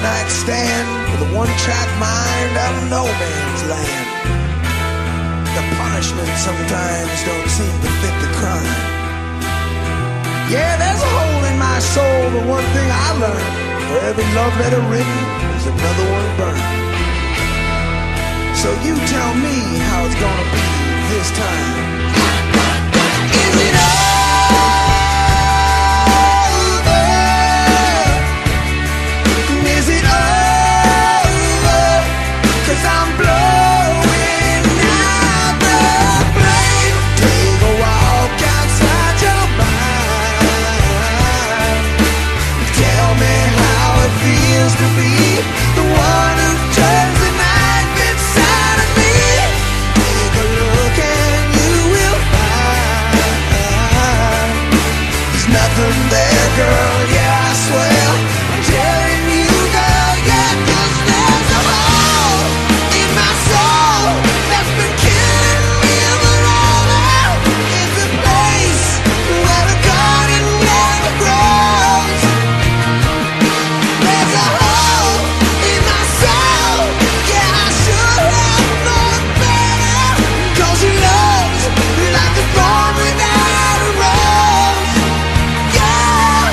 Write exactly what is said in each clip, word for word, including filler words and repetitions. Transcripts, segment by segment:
one-night stand with a one-track mind out of no man's land. The punishment sometimes don't seem to fit the crime. Yeah, there's a hole in my soul, but one thing I learned: for every love letter written, there's another one burned. So you tell me how it's gonna be this time. Is it over? Is it over? 'Cause I'm blowing out the flame. Take a walk outside your mind. Tell me how it feels to be the one who turns the knife inside of me. Take a look and you will find there's nothing there, girl, yeah, I swear. I'm telling you, girl, yeah, 'cause there's a hole in my soul that's been killing me forever. It's a place where the garden never grows. There's a hole in my soul, yeah, I should have known better. 'Cause your love's like a thorn without a rose. Yeah,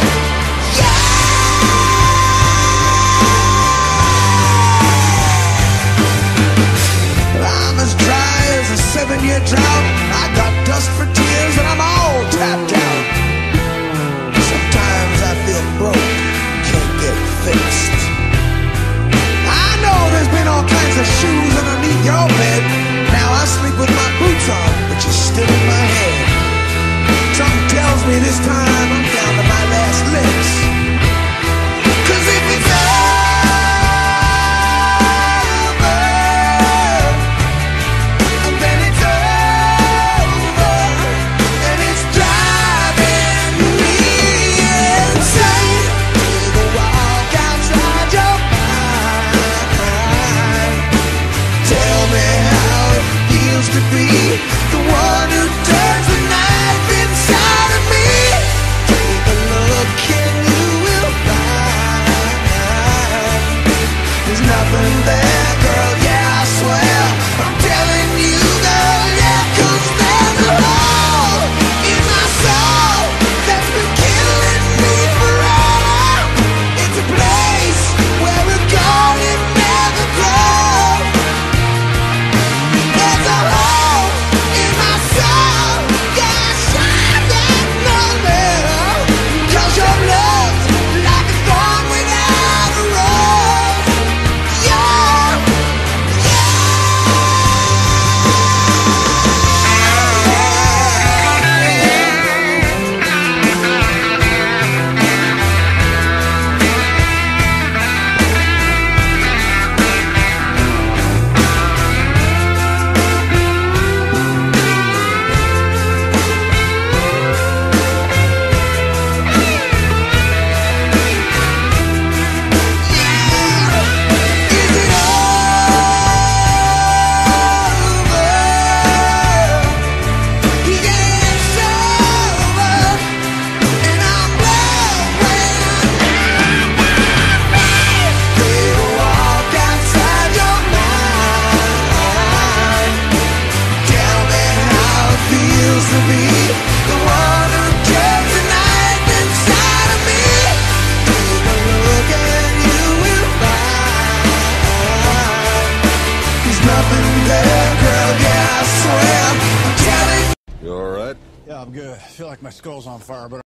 yeah. I'm as dry as a seven-year drought. I got dust for tears and I'm all tapped out. Sometimes I feel broke, can't get fixed. I know there's been all kinds of shoes underneath your bed. Now I sleep with my boots on, but you're still in my head. Something tells me this time I'm down to my last licks. 'Cause if it's over, then it's over, and it's driving me insane. Take a walk outside your mind. Tell me how it feels to be the one who turns the knife inside of me. Take a look and you will find there's nothing there, girl, yeah, I swear. I'm telling you, girl, yeah, 'cause there's a hole in my soul that's been killing me forever. It's a place where a garden never grows. There's a hole in my soul, yeah, I should have known better. 'Cause your love's like a thorn without a rose. Yeah, is it over? Yeah, it's over, and I'm blowing. Take a walk outside your mind. Tell me how it feels to be the one who turns the knife inside of me. Take a look and you will find there's nothing there, girl, yeah, I swear. I'm telling you. You all right? Yeah, I'm good. I feel like my skull's on fire, but